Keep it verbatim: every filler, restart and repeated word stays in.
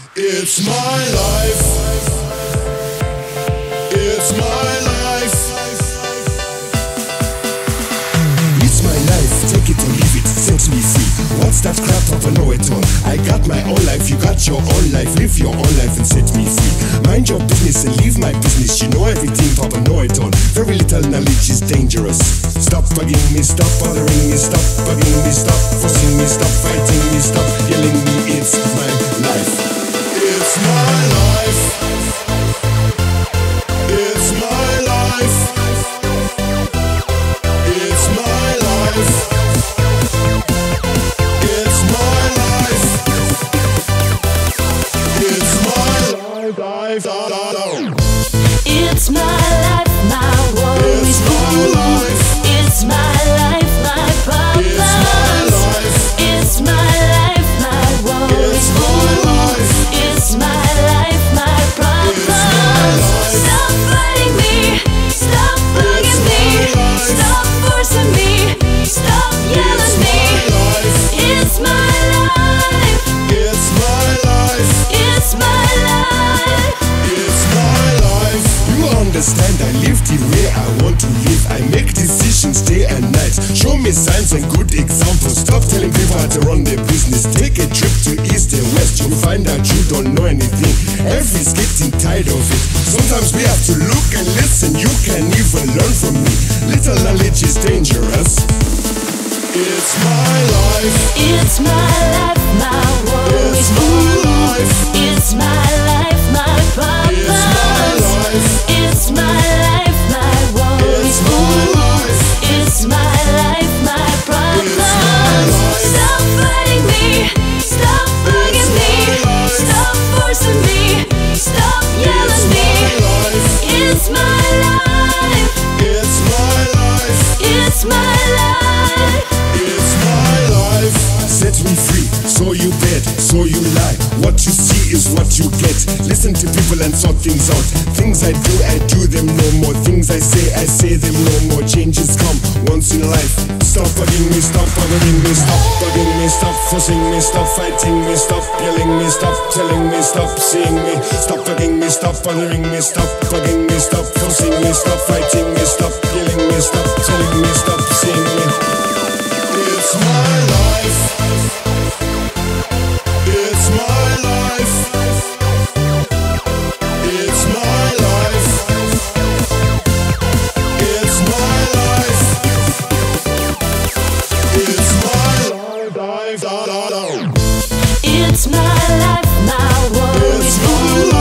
It's my life. It's my life. It's my life, take it or leave it, set me free. What's that crap of a know-it-all? I got my own life, you got your own life. Live your own life and set me free. Mind your business and leave my business. You know everything, Papa, know-it-all. Very little knowledge is dangerous. Stop bugging me, stop bothering me, stop bugging me, stop forcing me, stop fighting me, stop yelling me. It's my life. It's my life. It's my life. It's my life. It's my life. It's my life. It's my life, my worries. It's my life. It's my life, my problems. It's my life. It's my life, my worries. It's my life. It's my life, my problems. life. Stop fighting me. Stop bugging me. my life. Stop forcing me. Stop yelling It's me. my life. It's my life. It's my life. It's my life. It's my life. You understand, I live the way I want to live. I make decisions day and night. Show me signs and good examples. Stop telling people how to run their business. Take a trip to east and west. You'll find out you don't know anything. Everybody's getting tired of it. Sometimes we have to look and listen. You can even learn from me. Little knowledge is dangerous. It's my life. It's my life, my worries. It's my life. It's my life, my problems. It's my life. It's my life, my worries. It's my life. It's my life, my problems. my life. Stop fighting me. Stop bugging me. my life. Stop forcing me. Stop yelling It's me. my life. It's my life. It's my life. It's my life. It's my life. Set me free, so you bet, so you lie. What you see is what you get. Listen to people and sort things out. Things I do, I do them no more. Things I say, I say them no more. Changes come once in life. Stop bugging me, stop bothering me, stop bugging me, stop forcing me, stop fighting me, stop yelling me, stop telling me, stop seeing me, stop bugging me, stop bothering me, stop bugging me, stop forcing me, stop fighting me, stop yelling me, stop telling me, stop seeing me. It's my life. It's my life. It's my life. It's my life. It's my life. It's my life, my worries. It's my life.